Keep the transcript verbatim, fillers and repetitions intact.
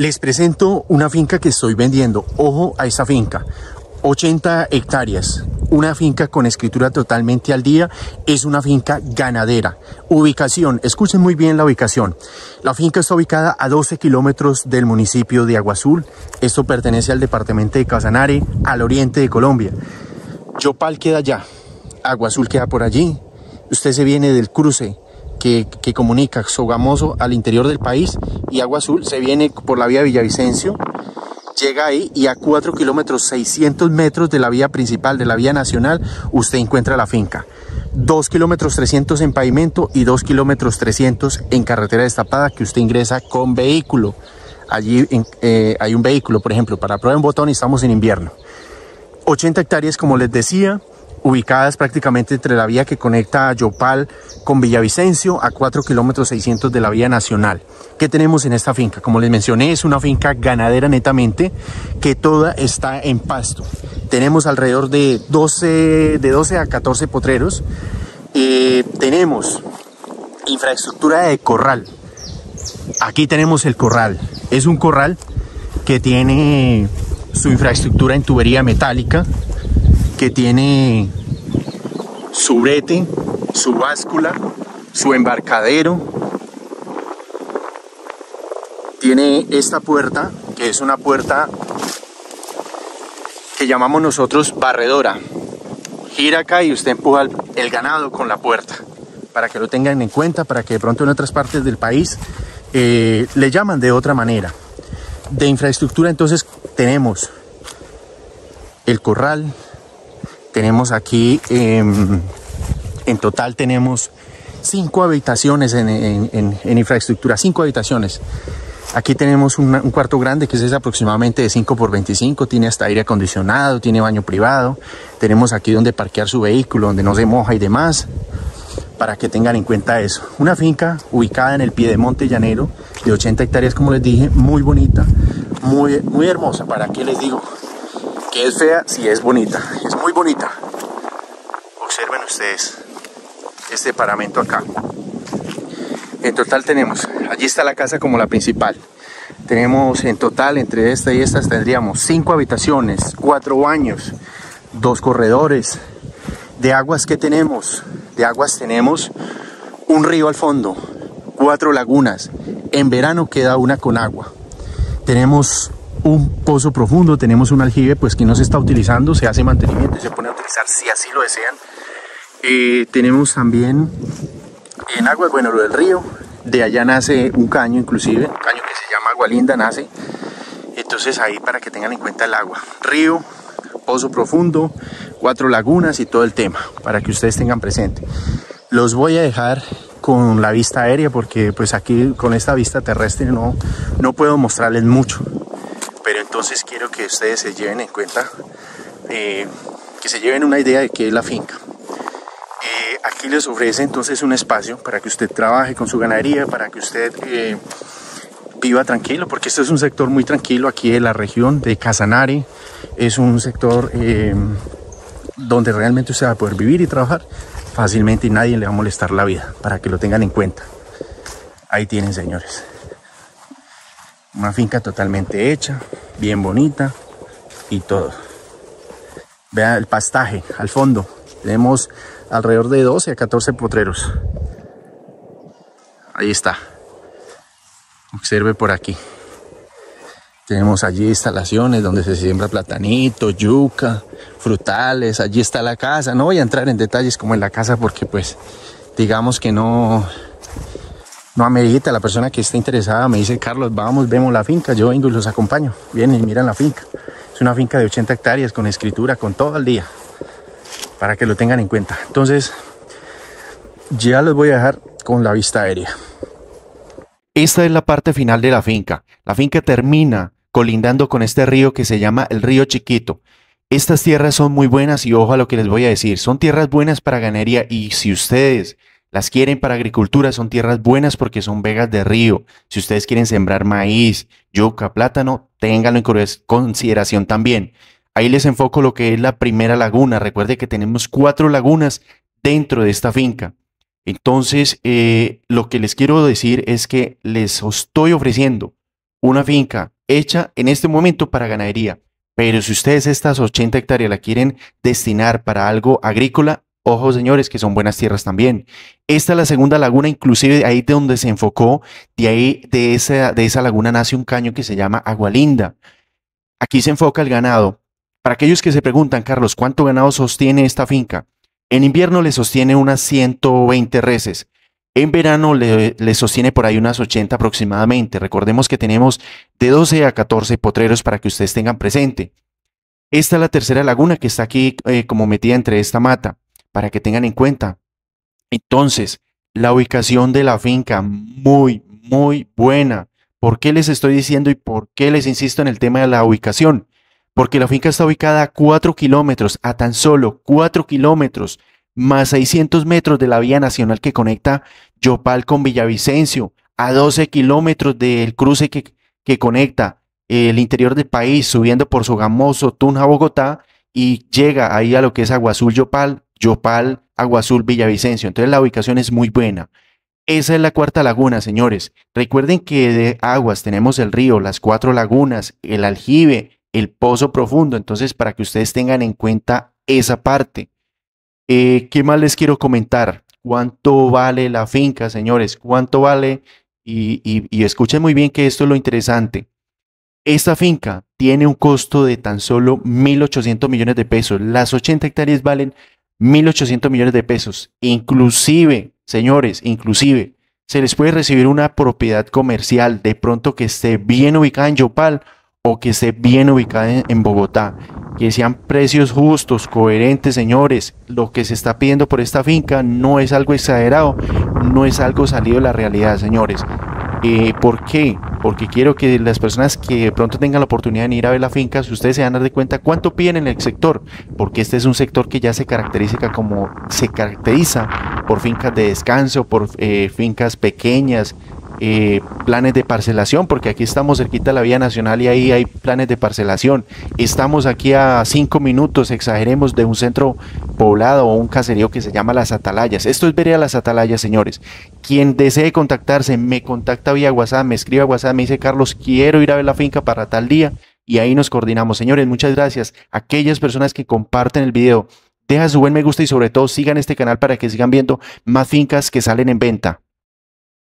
Les presento una finca que estoy vendiendo. Ojo a esta finca. ochenta hectáreas. Una finca con escritura totalmente al día. Es una finca ganadera. Ubicación. Escuchen muy bien la ubicación. La finca está ubicada a doce kilómetros del municipio de Agua Azul. Esto pertenece al departamento de Casanare, al oriente de Colombia. Yopal queda allá. Agua Azul queda por allí. Usted se viene del cruce que, que comunica Sogamoso al interior del país, y Agua Azul se viene por la vía Villavicencio, llega ahí y a cuatro kilómetros seiscientos metros de la vía principal, de la vía nacional, usted encuentra la finca. dos kilómetros trescientos en pavimento y dos kilómetros trescientos en carretera destapada, que usted ingresa con vehículo. Allí en, eh, hay un vehículo, por ejemplo, para prueba en botón, y estamos en invierno. ochenta hectáreas, como les decía, ubicadas prácticamente entre la vía que conecta a Yopal con Villavicencio, a cuatro kilómetros seiscientos de la vía nacional. ¿Qué tenemos en esta finca? Como les mencioné, es una finca ganadera netamente, que toda está en pasto. Tenemos alrededor de doce, de doce a catorce potreros. Eh, tenemos infraestructura de corral. Aquí tenemos el corral. Es un corral que tiene su infraestructura en tubería metálica, que tiene su brete, su báscula, su embarcadero. Tiene esta puerta, que es una puerta que llamamos nosotros barredora. Gira acá y usted empuja el, el ganado con la puerta, para que lo tengan en cuenta, para que de pronto en otras partes del país eh, le llaman de otra manera. De infraestructura, entonces, tenemos el corral. Tenemos aquí, eh, en total tenemos cinco habitaciones en, en, en, en infraestructura, cinco habitaciones. Aquí tenemos una, un cuarto grande, que es aproximadamente de cinco por veinticinco, tiene hasta aire acondicionado, tiene baño privado. Tenemos aquí donde parquear su vehículo, donde no se moja y demás, para que tengan en cuenta eso. Una finca ubicada en el piedemonte llanero de ochenta hectáreas, como les dije, muy bonita, muy, muy hermosa. ¿Para qué les digo que es fea? Si es bonita, es muy bonita. Observen ustedes este paramento acá. En total tenemos, allí está la casa como la principal. Tenemos en total, entre esta y estas, tendríamos cinco habitaciones, cuatro baños, dos corredores. De aguas, ¿qué tenemos? De aguas tenemos un río al fondo, cuatro lagunas. En verano queda una con agua. Tenemos un pozo profundo, tenemos un aljibe pues que no se está utilizando, se hace mantenimiento y se pone a utilizar si así lo desean. Eh, tenemos también en aguas, bueno, lo del río, de allá nace un caño, inclusive, un caño que se llama Agua Linda, nace. Entonces ahí, para que tengan en cuenta el agua. Río, pozo profundo, cuatro lagunas y todo el tema, para que ustedes tengan presente. Los voy a dejar con la vista aérea, porque pues aquí con esta vista terrestre no, no puedo mostrarles mucho. Pero entonces quiero que ustedes se lleven en cuenta, eh, que se lleven una idea de qué es la finca. Eh, aquí les ofrece entonces un espacio para que usted trabaje con su ganadería, para que usted eh, viva tranquilo, porque este es un sector muy tranquilo aquí de la región de Casanare. Es un sector eh, donde realmente usted va a poder vivir y trabajar fácilmente y nadie le va a molestar la vida, para que lo tengan en cuenta. Ahí tienen, señores, una finca totalmente hecha, bien bonita y todo. Vean el pastaje al fondo. Tenemos alrededor de doce a catorce potreros. Ahí está. Observe por aquí. Tenemos allí instalaciones donde se siembra platanito, yuca, frutales. Allí está la casa. No voy a entrar en detalles como en la casa, porque pues digamos que no... No amerita. La persona que esté interesada me dice: Carlos, vamos, vemos la finca. Yo vengo y los acompaño. Vienen y miran la finca. Es una finca de ochenta hectáreas con escritura, con todo al día, para que lo tengan en cuenta. Entonces, ya los voy a dejar con la vista aérea. Esta es la parte final de la finca. La finca termina colindando con este río que se llama el Río Chiquito. Estas tierras son muy buenas y ojo a lo que les voy a decir. Son tierras buenas para ganadería, y si ustedes las quieren para agricultura, son tierras buenas porque son vegas de río. Si ustedes quieren sembrar maíz, yuca, plátano, ténganlo en consideración también. Ahí les enfoco lo que es la primera laguna. Recuerde que tenemos cuatro lagunas dentro de esta finca. Entonces, eh, lo que les quiero decir es que les estoy ofreciendo una finca hecha en este momento para ganadería. Pero si ustedes estas ochenta hectáreas la quieren destinar para algo agrícola, ojo señores, que son buenas tierras también. Esta es la segunda laguna, inclusive de ahí de donde se enfocó, de ahí de esa, de esa laguna nace un caño que se llama Agua Linda. Aquí se enfoca el ganado. Para aquellos que se preguntan, Carlos, ¿cuánto ganado sostiene esta finca? En invierno le sostiene unas ciento veinte reses. En verano le, le sostiene por ahí unas ochenta aproximadamente. Recordemos que tenemos de doce a catorce potreros para que ustedes tengan presente. Esta es la tercera laguna que está aquí eh, como metida entre esta mata, para que tengan en cuenta. Entonces, la ubicación de la finca, muy, muy buena. ¿Por qué les estoy diciendo y por qué les insisto en el tema de la ubicación? Porque la finca está ubicada a cuatro kilómetros, a tan solo cuatro kilómetros, más seiscientos metros de la vía nacional que conecta Yopal con Villavicencio, a doce kilómetros del cruce que, que conecta el interior del país, subiendo por Sogamoso, Tunja, Bogotá, y llega ahí a lo que es Agua Azul, Yopal, Yopal, Agua Azul, Villavicencio. Entonces la ubicación es muy buena. Esa es la cuarta laguna, señores. Recuerden que de aguas tenemos el río, las cuatro lagunas, el aljibe, el pozo profundo. Entonces, para que ustedes tengan en cuenta esa parte. Eh, ¿Qué más les quiero comentar? ¿Cuánto vale la finca, señores? ¿Cuánto vale? Y, y, y escuchen muy bien que esto es lo interesante. Esta finca tiene un costo de tan solo mil ochocientos millones de pesos. Las ochenta hectáreas valen mil ochocientos millones de pesos. Inclusive, señores, inclusive, se les puede recibir una propiedad comercial de pronto que esté bien ubicada en Yopal o que esté bien ubicada en, en Bogotá. Que sean precios justos, coherentes, señores. Lo que se está pidiendo por esta finca no es algo exagerado, no es algo salido de la realidad, señores. Eh, ¿Por qué? Porque quiero que las personas que de pronto tengan la oportunidad de ir a ver la finca, si ustedes se van a dar de cuenta cuánto piden en el sector, porque este es un sector que ya se caracteriza como se caracteriza por fincas de descanso, por eh, fincas pequeñas, eh, planes de parcelación, porque aquí estamos cerquita de la vía nacional y ahí hay planes de parcelación. Estamos aquí a cinco minutos, exageremos, de un centro poblado o un caserío que se llama Las Atalayas. Esto es Vereda Las Atalayas, señores. Quien desee contactarse, me contacta vía WhatsApp, me escribe a WhatsApp, me dice: Carlos, quiero ir a ver la finca para tal día, y ahí nos coordinamos. Señores, muchas gracias. Aquellas personas que comparten el video, deja su buen me gusta y sobre todo sigan este canal para que sigan viendo más fincas que salen en venta.